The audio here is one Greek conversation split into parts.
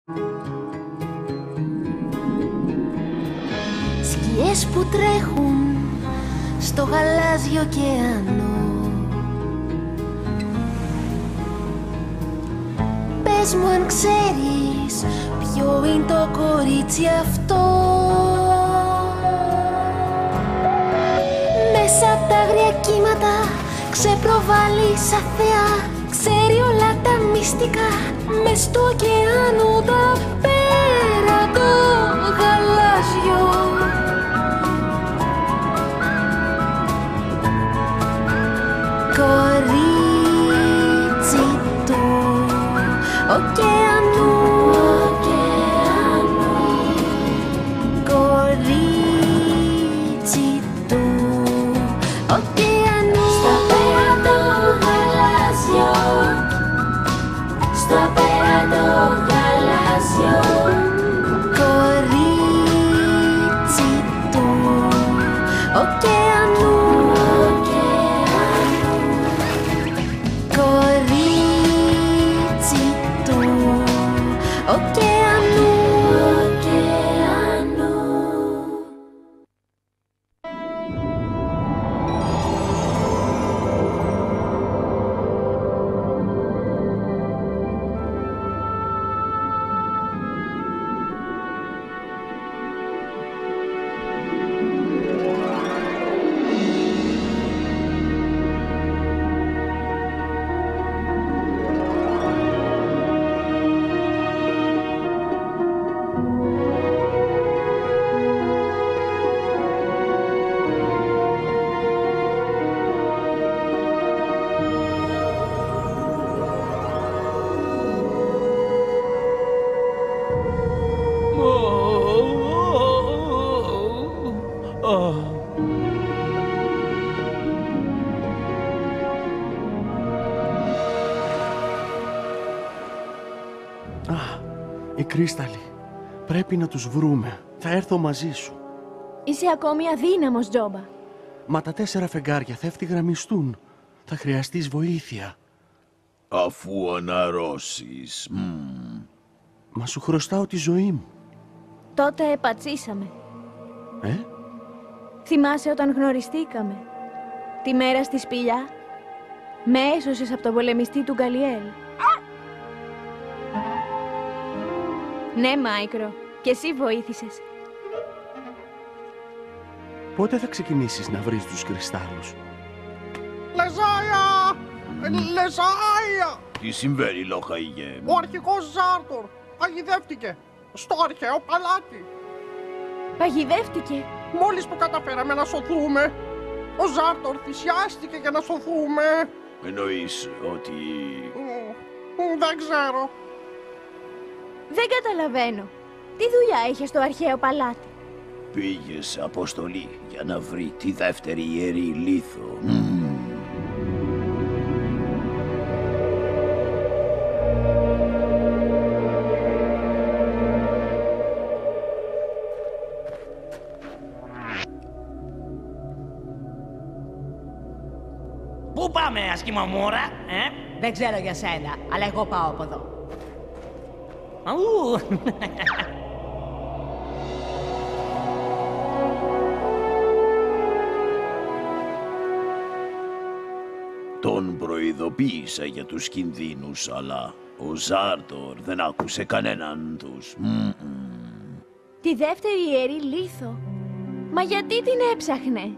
Σκιές που τρέχουν στο γαλάζιο ωκεανό. Πες μου αν ξέρεις ποιο είναι το κορίτσι αυτό. Μέσα απ' τα αγρία κύματα ξεπροβάλλει σαν θεά. Ξέρει όλα τα μυστικά μες στο ωκεάνο τα πέρα το γαλάζιο. Κορίτσι του ωκεανού. Κορίτσι του ωκεανού. Στα πέρα το γαλάζιο. Στα πέρα το γαλάζιο. Κορίτσι του ωκεανού. Κορίτσι του ωκεανού. Οι κρίσταλοι. Πρέπει να τους βρούμε. Θα έρθω μαζί σου. Είσαι ακόμη αδύναμος, Τζόμπα. Μα τα 4 φεγγάρια θα ευθυγραμμιστούν. Θα χρειαστείς βοήθεια. Αφού αναρρώσεις. Μα σου χρωστάω τη ζωή μου. Τότε πατσίσαμε. Θυμάσαι όταν γνωριστήκαμε, τη μέρα στη σπηλιά, με έσωσες από τον πολεμιστή του Γκαλιέλ. Ναι, Μάικρο, και εσύ βοήθησες. Πότε θα ξεκινήσεις να βρεις τους κρυστάλλους? Λεζάια! Λεζάια! Τι συμβαίνει, Λοχαΐγε? Ο αρχηγός Ζάρτορ παγιδεύτηκε στο αρχαίο παλάτι. Παγιδεύτηκε? Μόλις που καταφέραμε να σωθούμε, ο Ζάρτορ θυσιάστηκε για να σωθούμε. Εννοείς ότι... Δεν ξέρω. Δεν καταλαβαίνω. Τι δουλειά είχε στο αρχαίο παλάτι? Πήγε σε αποστολή για να βρει τη δεύτερη ιερή λίθο. Πού πάμε, ασκημομούρα, Δεν ξέρω για σένα, αλλά εγώ πάω από εδώ. Αου! Τον προειδοποίησα για τους κινδύνους, αλλά ο Ζάρτορ δεν άκουσε κανέναν τους. Τη δεύτερη ιερή λίθο? Μα γιατί την έψαχνε?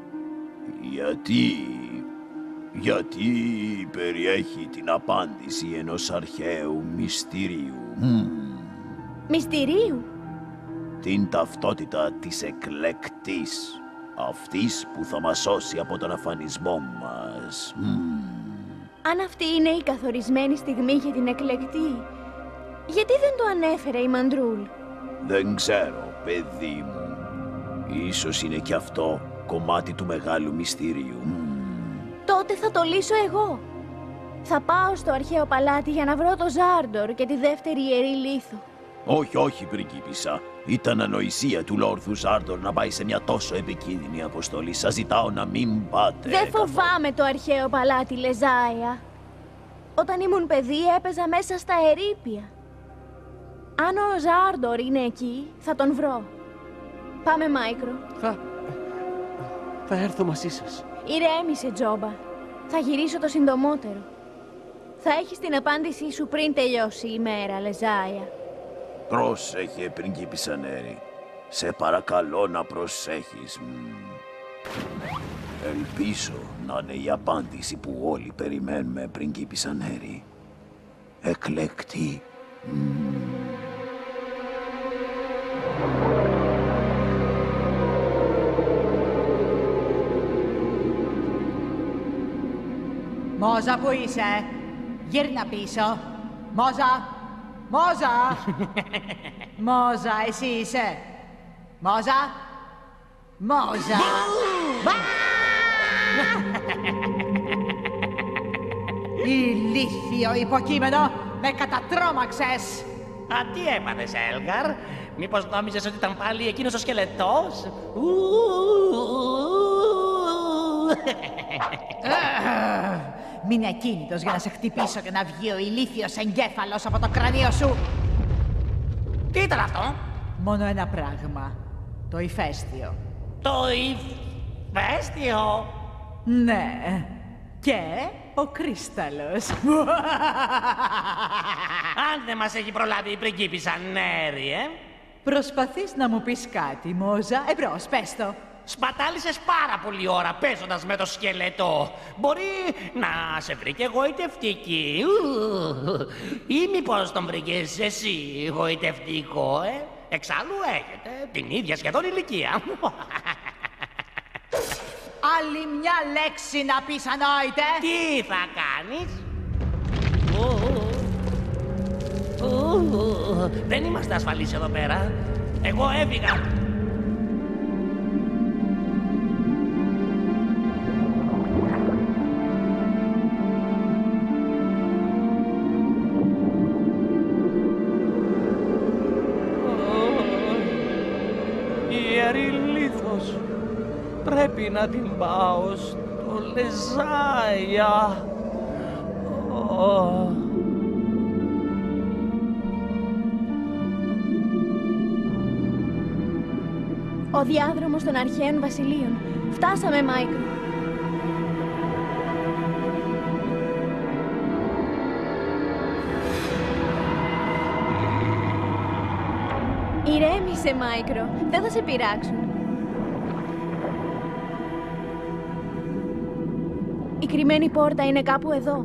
Γιατί περιέχει την απάντηση ενός αρχαίου μυστηρίου. Μυστηρίου? Την ταυτότητα της εκλεκτής. Αυτής που θα μας σώσει από τον αφανισμό μας. Αν αυτή είναι η καθορισμένη στιγμή για την εκλεκτή, γιατί δεν το ανέφερε η Μαντρούλ? Δεν ξέρω, παιδί μου. Ίσως είναι κι αυτό κομμάτι του μεγάλου μυστήριου. Τότε θα το λύσω εγώ. Θα πάω στο αρχαίο παλάτι για να βρω το Ζάρντορ και τη δεύτερη ιερή λίθο. Όχι, όχι, πριγκίπισσα. Ήταν ανοησία του Λόρθου Ζάρντορ να πάει σε μια τόσο επικίνδυνη αποστολή. Σας ζητάω να μην πάτε. Δεν φοβάμαι το αρχαίο παλάτι, Λεζάια. Όταν ήμουν παιδί έπαιζα μέσα στα ερείπια. Αν ο Ζάρντορ είναι εκεί, θα τον βρω. Πάμε, Μάικρο. Θα έρθω μαζί σας. Ηρέμησε, Τζόμπα. Θα γυρίσω το συντομότερο. Θα έχεις την απάντησή σου πριν τελειώσει η μέρα, Λεζάια. Πρόσεχε, πριγκίπισσα Νέρη. Σε παρακαλώ να προσέχεις. Ελπίζω να είναι η απάντηση που όλοι περιμένουμε, πριγκίπισσα Νέρη. Εκλεκτή. Μόζα, πού είσαι? Γύρνα πίσω. Μόζα! Μόζα! Μόζα, εσύ είσαι. Μόζα! Μόζα! Ηλίθιο υποκείμενο! Με κατατρώμαξες! Α, τι έπαθες, Έλγαρ? Μήπως νόμιζες ότι ήταν πάλι εκείνος ο σκελετός? Μείνε ακίνητος για να σε χτυπήσω και να βγει ο ηλίθιος εγκέφαλος από το κρανίο σου! Τι ήταν αυτό? Μόνο ένα πράγμα. Το ηφαίστειο. Το ηφαίστειο? Ναι. Και ο κρίσταλος. Αν δεν μας έχει προλάβει η πριγκίπισσα Νέρη, Προσπαθείς να μου πεις κάτι, Μόζα? Εμπρός, πες το. Σπατάλησες πάρα πολλή ώρα παίζοντας με το σκελετό. Μπορεί να σε βρήκε εγωιτευτική. Ή μήπως τον βρήκες εσύ εγωιτευτικό, Εξάλλου έχετε την ίδια σχεδόν ηλικία. Άλλη μια λέξη να πεις, ανόητε! Τι θα κάνεις? Δεν είμαστε ασφαλείς εδώ πέρα. Εγώ έφυγα. Ιερή-λίθος. Πρέπει να την πάω στο Λεζάια. Ο διάδρομος των αρχαίων βασιλείων. Φτάσαμε, Μάικρο. Ηρέμησε, Μάικρο. Δεν θα σε πειράξουν. Η κρυμμένη πόρτα είναι κάπου εδώ.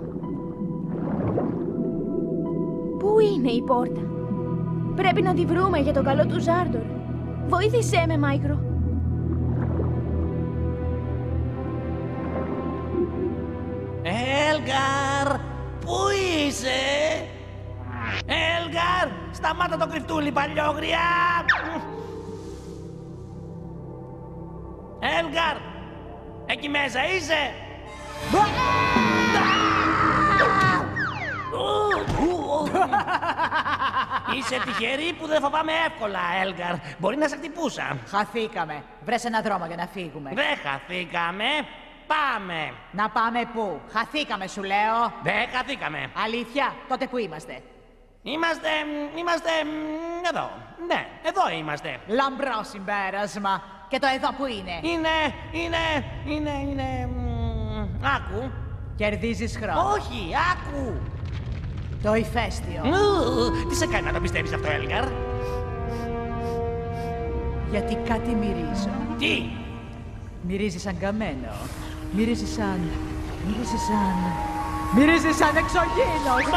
Πού είναι η πόρτα? Πρέπει να τη βρούμε για το καλό του Ζάρντορ. Βοήθησέ με, Μάικρο. Έλγαρ, πού είσαι? Έλγαρ, σταμάτα το κρυφτούλι, παλιόγρια! Έλγαρ, εκεί μέσα είσαι? Είσαι τυχερή που δεν φοβάμαι εύκολα, Έλγαρ. Μπορεί να σε χτυπούσα. Χαθήκαμε. Βρες ένα δρόμο για να φύγουμε. Δεν χαθήκαμε. Πάμε. Να πάμε πού? Χαθήκαμε, σου λέω. Δεν χαθήκαμε. Αλήθεια? Τότε πού είμαστε? Είμαστε εδώ. Ναι, εδώ είμαστε. Λαμπρό συμπέρασμα. Και το εδώ που είναι? Είναι... Άκου. Κερδίζεις χρόνο. Όχι, άκου. Το ηφαίστειο. Τι σε κάνει να το πιστεύεις αυτό, Έλγαρ? Γιατί κάτι μυρίζω. Τι? Μυρίζει σαν καμένο. Μυρίζει σαν εξωγήινος.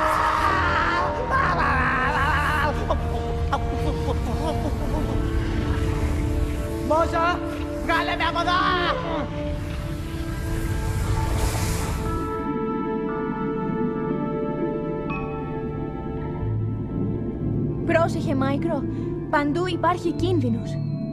Μόζα, βγάλε με από εδώ! Πρόσεχε, Μάικρο. Παντού υπάρχει κίνδυνος.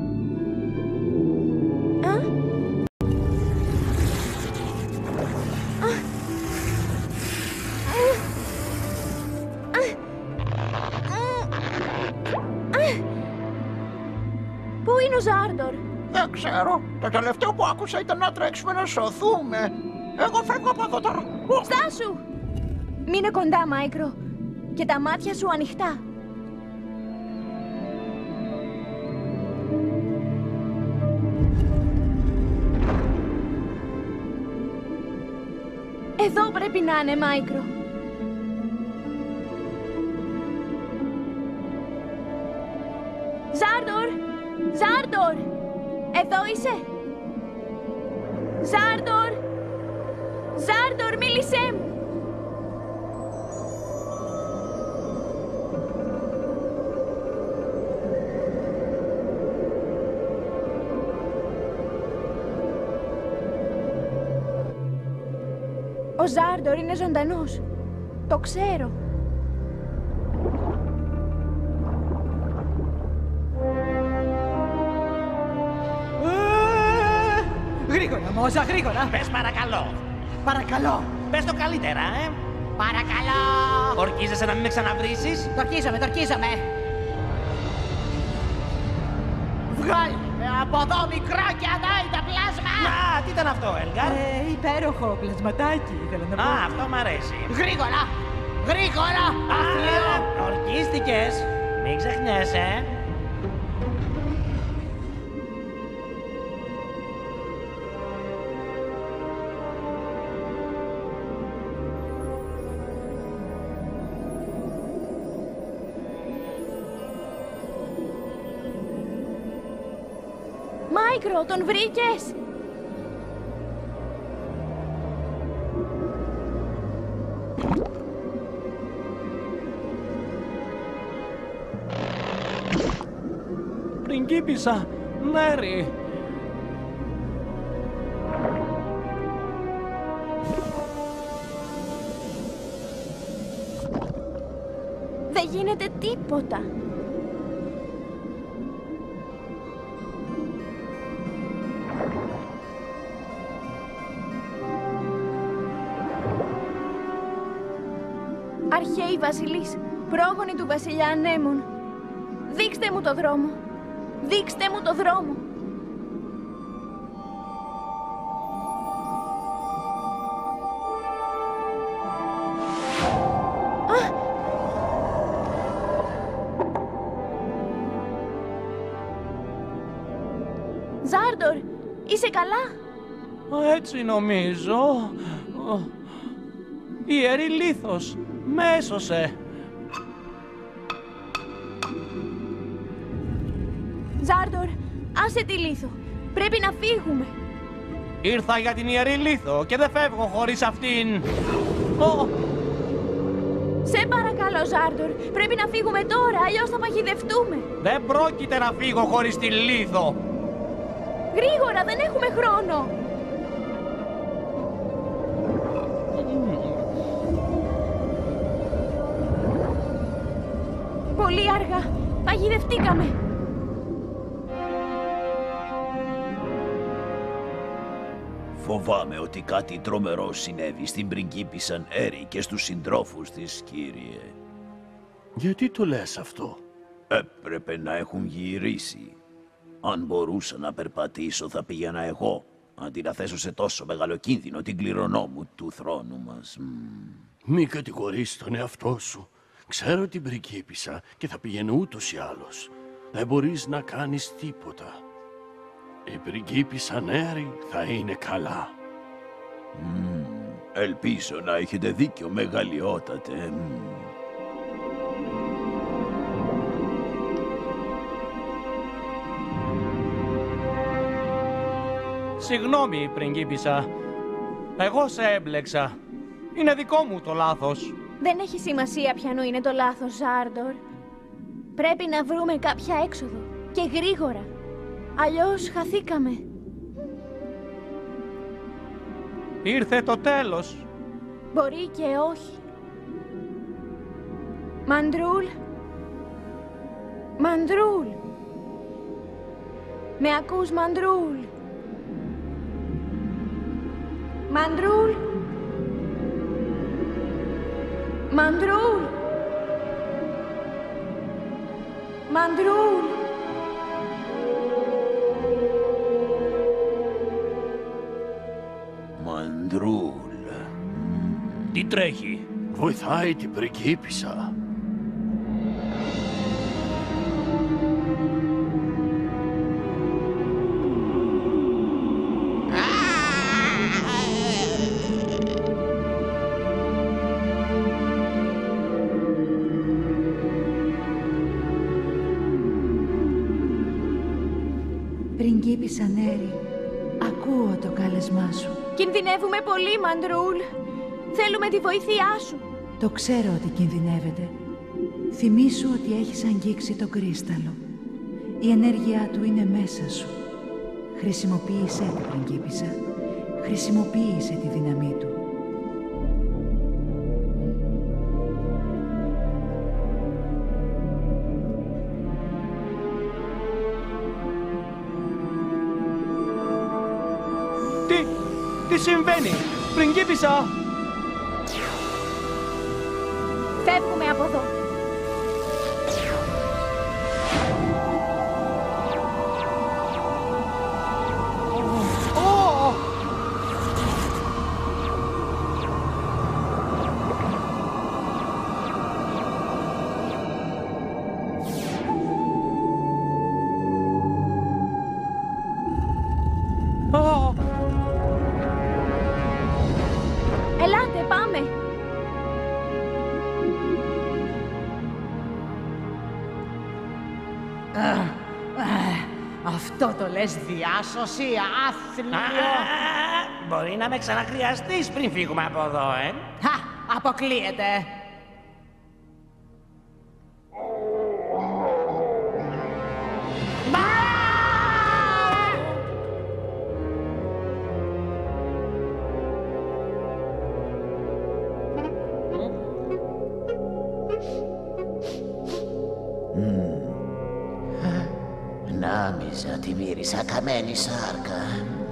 Πού είναι ο Ζάρντορ? Δεν ξέρω. Το τελευταίο που άκουσα ήταν να τρέξουμε να σωθούμε. Εγώ φεύγω από εδώ τώρα. Στάσου! Μείνε κοντά, Μάικρο. Και τα μάτια σου ανοιχτά. Εδώ πρέπει να είναι, Μάικρο. Ζάρντορ! Ζάρντορ! Εδώ είσαι! Ζάρντορ! Ζάρντορ, μίλησέ μου! Ο Ζάρντορ είναι ζωντανός. Το ξέρω. Γρήγορα, Μόζα, γρήγορα. Πες παρακαλώ. Παρακαλώ. Πες το καλύτερα, Παρακαλώ. Ορκίζεσαι να μην με ξαναβρήσεις? Τορκίζομαι. Βγάλε με από εδώ, μικρό και αδόητα πλάσμα. Α, τι ήταν αυτό, Έλγαρ? Υπέροχο πλασματάκι, θέλω να πω. Α, αυτό μ' αρέσει. Γρήγορα. Γρήγορα. Ορκίστηκες. Μην ξεχνιέσαι. Μάικρο, τον βρήκες! Πριγκίπισσα, Μέρι. Δεν γίνεται τίποτα. Αρχαίοι βασιλείς, πρόγονοι του βασιλιά Ανέμων. Δείξτε μου το δρόμο. Δείξτε μου το δρόμο. Ζάρντορ, είσαι καλά? Έτσι νομίζω. Η Ιερή Λίθος με έσωσε. Ζάρντορ, άσε τη Λίθο. Πρέπει να φύγουμε. Ήρθα για την Ιερή Λίθο και δεν φεύγω χωρίς αυτήν. Σε παρακαλώ, Ζάρντορ. Πρέπει να φύγουμε τώρα, αλλιώς θα παγιδευτούμε. Δεν πρόκειται να φύγω χωρίς τη Λίθο. Γρήγορα, δεν έχουμε χρόνο. Πολύ αργά. Παγιδευτήκαμε. Φοβάμαι ότι κάτι τρομερό συνέβη στην πριγκίπισσα Έρη και στους συντρόφους της, κύριε. Γιατί το λες αυτό? Έπρεπε να έχουν γυρίσει. Αν μπορούσα να περπατήσω θα πήγαινα εγώ, αντί να θέσω σε τόσο μεγάλο κίνδυνο την κληρονόμου του θρόνου μας. Μη κατηγορείς τον εαυτό σου. Ξέρω την πριγκίπισσα και θα πηγαίνω ούτως ή άλλως. Δεν μπορείς να κάνεις τίποτα. Η πριγκίπισσα Νέρη θα είναι καλά. Ελπίζω να έχετε δίκιο, μεγαλειότατε. Συγγνώμη, πριγκίπισσα. Εγώ σε έμπλεξα. Είναι δικό μου το λάθος. Δεν έχει σημασία ποιανού είναι το λάθος, Ζάρντορ. Πρέπει να βρούμε κάποια έξοδο. Και γρήγορα. Αλλιώς χαθήκαμε. Ήρθε το τέλος. Μπορεί και όχι. Μαντρούλ. Μαντρούλ. Με ακούς, Μαντρούλ? Μαντρούλ. Μαντρούλ. Μαντρούλ. Μαντρούλ. Τι τρέχει? Βοηθάει την πριγκίπισσα. Πριγκίπισσα Νέρη, ακούω το κάλεσμά σου. Κινδυνεύουμε πολύ, Μαντρούλ. Θέλουμε τη βοήθειά σου. Το ξέρω ότι κινδυνεύετε. Θυμήσου ότι έχεις αγγίξει το κρίσταλο. Η ενέργειά του είναι μέσα σου. Χρησιμοποίησέ τη, Πριγκίπισσα. Χρησιμοποίησε τη δύναμή του. Τι συμβαίνει, Πριγκίπισσα? Φεύγουμε από εδώ. Ελάτε, πάμε. Αυτό το λες διάσωση, άθλιο. Μπορεί να με ξαναχρειαστείς πριν φύγουμε από εδώ, Αποκλείεται. Νόμιζα ότι μύρισα καμένη σάρκα.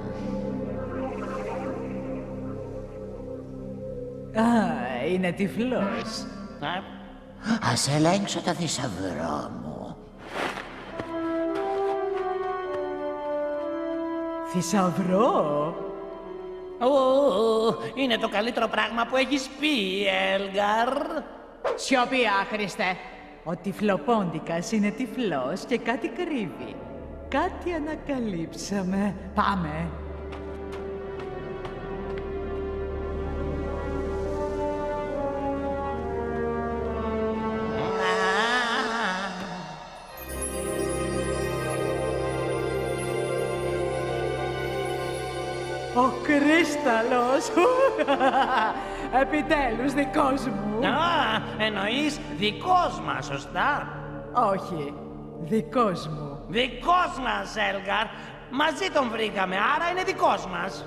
Είναι τυφλός. Ας ελέγξω το θησαυρό μου. Θησαυρό? Είναι το καλύτερο πράγμα που έχεις πει, Έλγαρ. Σιωπή, άχρηστε. Ο τυφλοπόντικας είναι τυφλός και κάτι κρύβει. Κάτι ανακαλύψαμε. Πάμε. Ο κρίσταλος! Επιτέλους δικός μου! Εννοείς δικός μας, σωστά? Όχι, δικός μου. Δικός μας, Έλγαρ. Μαζί τον βρήκαμε, άρα είναι δικός μας.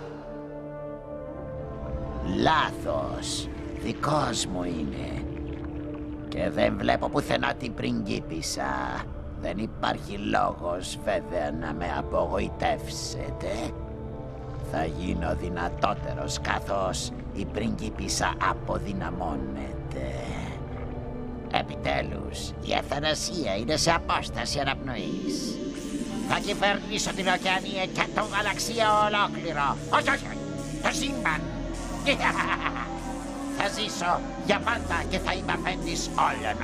Λάθος. Δικός μου είναι. Και δεν βλέπω πουθενά την πριγκίπισσα. Δεν υπάρχει λόγος βέβαια να με απογοητεύσετε. Θα γίνω δυνατότερος καθώς η πριγκίπισσα αποδυναμώνεται. Επιτέλους, η ευθανασία είναι σε απόσταση αναπνοής. Θα κυβερνήσω την ωκεανία και το γαλαξία ολόκληρο. Όχι, όχι, το σύμπαν. Θα ζήσω για πάντα και θα είμαι αφέντης όλων.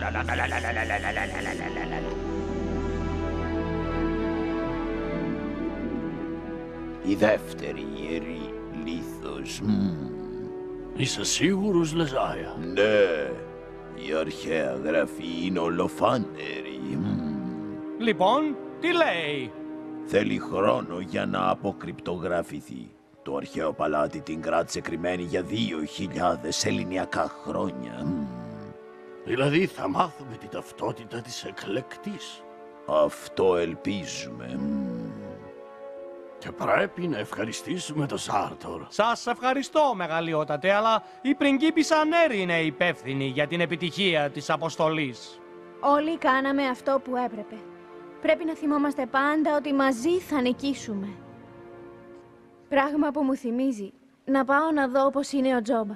Η δεύτερη ιερή λίθος. Είσαι σίγουρος, Λεζάια? Ναι, η αρχαία γραφή είναι ολοφάνερη. Λοιπόν, τι λέει? Θέλει χρόνο για να αποκρυπτογραφηθεί. Το αρχαίο παλάτι την κράτησε κρυμμένη για 2.000 ελληνιακά χρόνια. Δηλαδή θα μάθουμε την ταυτότητα της εκλεκτής. Αυτό ελπίζουμε. Και πρέπει να ευχαριστήσουμε τον Ζάρντορ. Σας ευχαριστώ, μεγαλειότατε, αλλά η πριγκίπισσα Νέρη είναι υπεύθυνη για την επιτυχία της αποστολής. Όλοι κάναμε αυτό που έπρεπε. Πρέπει να θυμόμαστε πάντα ότι μαζί θα νικήσουμε. Πράγμα που μου θυμίζει να πάω να δω πώς είναι ο Τζόμπα.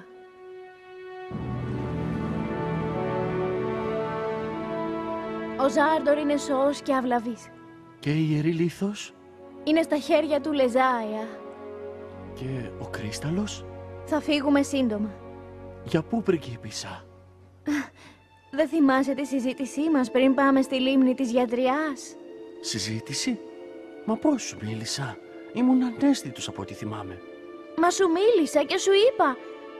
Ο Ζάρντορ είναι σώος και αυλαβής. Και η ιερή λίθος? Είναι στα χέρια του Λεζάια. Και ο κρίσταλος? Θα φύγουμε σύντομα. Για πού, πριγκίπισσα? Δεν θυμάσαι τη συζήτησή μας πριν πάμε στη λίμνη της Γιατριάς? Συζήτηση? Μα πώς σου μίλησα? Ήμουν ανέστητος από ό,τι θυμάμαι. Μα σου μίλησα και σου είπα.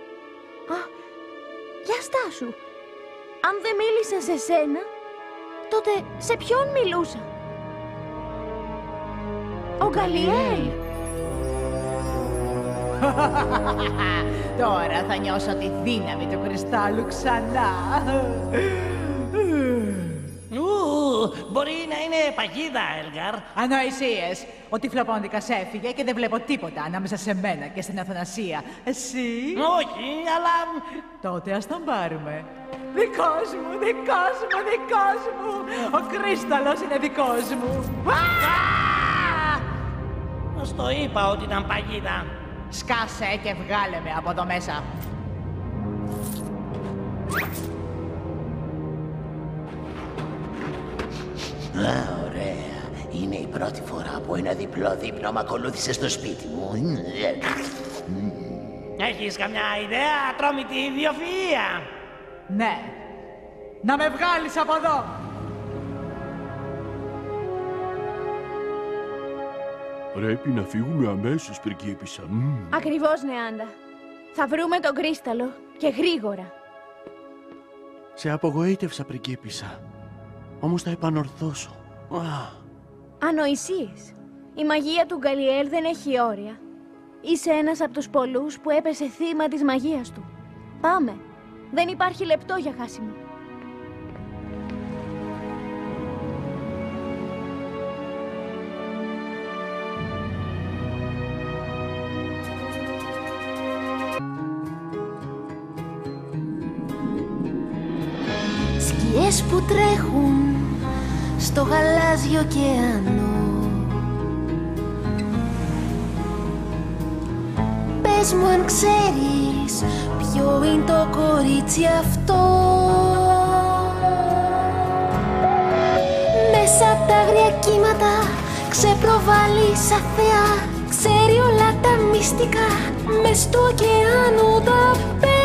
Για στάσου. Αν δεν μίλησα σε σένα, τότε σε ποιον μιλούσα? Ο Γκαλιέλ! Τώρα θα νιώσω τη δύναμη του κρυστάλλου ξανά. Μπορεί να είναι παγίδα, Έλγαρ. Ανοησίες. Ο τυφλοπόντικας έφυγε και δεν βλέπω τίποτα ανάμεσα σε μένα και στην Αθανασία. Εσύ? Όχι, αλλά... Τότε ας τον πάρουμε. Δικός μου, δικός μου, δικός μου. Ο κρύσταλλος είναι δικός μου. Ως το είπα ότι ήταν παγίδα. Σκάσε και βγάλε με από εδώ μέσα. Ωραία. Είναι η πρώτη φορά που ένα διπλό δείπνο μ' ακολούθησε στο σπίτι μου. Έχεις καμιά ιδέα, ατρόμητη ιδιοφυΐα? Ναι. Να με βγάλεις από εδώ. Πρέπει να φύγουμε αμέσως, πριγκίπισσα. Ακριβώς, Νεάντα. Θα βρούμε τον κρύσταλλο και γρήγορα. Σε απογοήτευσα, πριγκίπισσα. Όμως θα επανορθώσω. Ανοησίες. Η μαγεία του Γκαλιέλ δεν έχει όρια. Είσαι ένας από τους πολλούς που έπεσε θύμα της μαγείας του. Πάμε. Δεν υπάρχει λεπτό για χάσιμο. Σκιές που τρέχουν στο γαλάζιο ωκεανό. Πες μου αν ξέρεις ποιο είναι το κορίτσι αυτό. Μέσα απ' τα άγρια κύματα ξεπροβάλλει σαν θεά. Ξέρει όλα τα μυστικά, μες του ωκεάνου τα